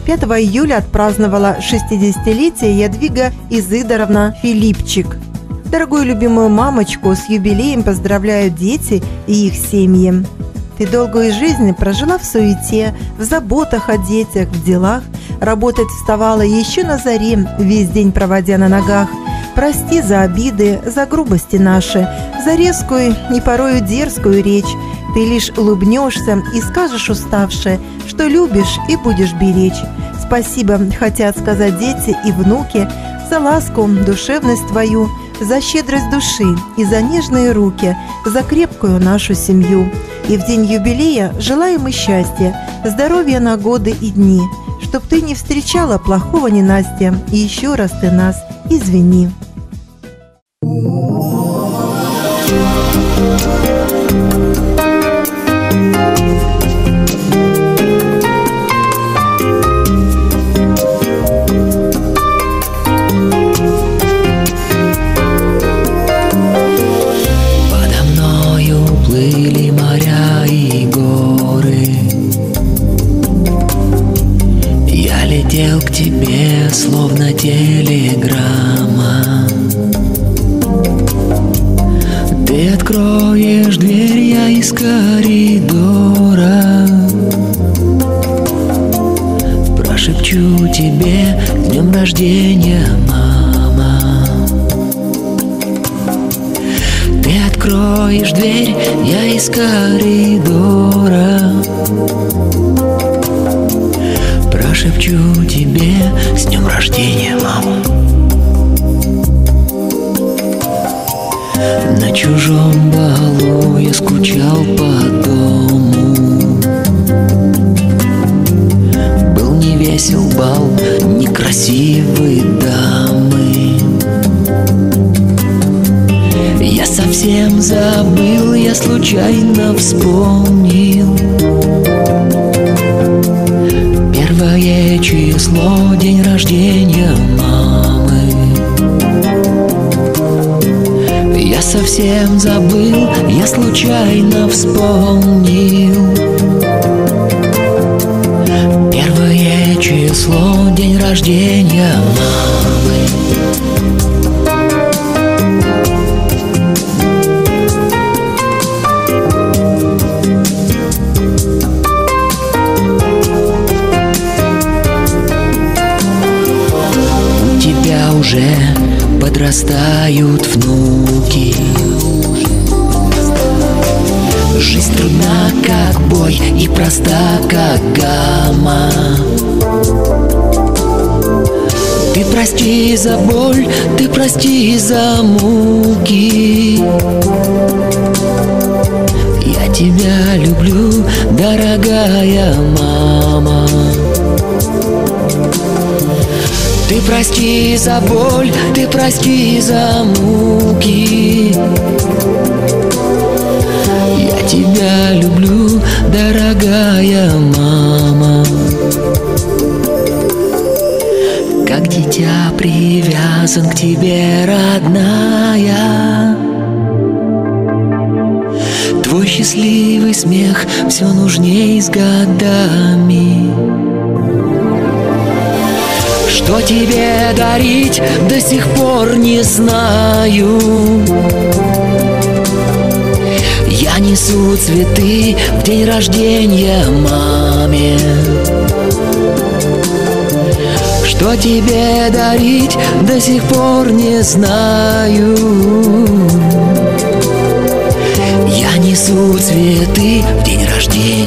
5 июля отпраздновала 60-летие Ядвига Изидоровна Филипчик. Дорогую любимую мамочку с юбилеем поздравляют дети и их семьи. Ты долгую жизнь прожила в суете, в заботах о детях, в делах. Работать вставала еще на заре, весь день проводя на ногах. Прости за обиды, за грубости наши, за резкую и порою дерзкую речь. Ты лишь улыбнешься и скажешь уставшее, что любишь и будешь беречь. Спасибо хотят сказать дети и внуки за ласку, душевность твою, за щедрость души и за нежные руки, за крепкую нашу семью. И в день юбилея желаем и счастья, здоровья на годы и дни, чтоб ты не встречала плохого ненастья, и еще раз ты нас извини. Летел к тебе, словно телеграмма. Ты откроешь дверь, я из коридора прошепчу тебе: с днем рождения, мама. Ты откроешь дверь, я из коридора прошепчу тебе: с днем рождения, мама. На чужом балу я скучал по дому. Был не весел бал, некрасивые дамы. Я совсем забыл, я случайно вспомнил. Первое число, день рождения мамы. Я совсем забыл, я случайно вспомнил. Первое число, день рождения мамы. Уже подрастают внуки. Жизнь трудна, как бой, и проста, как гамма. Ты прости за боль, ты прости за муки. Я тебя люблю, дорогая мама. Ты прости за боль, ты прости за муки. Я тебя люблю, дорогая мама. Как дитя привязан к тебе, родная. Твой счастливый смех все нужней с годами. Что тебе дарить, до сих пор не знаю. Я несу цветы в день рождения маме. Что тебе дарить, до сих пор не знаю. Я несу цветы в день рождения.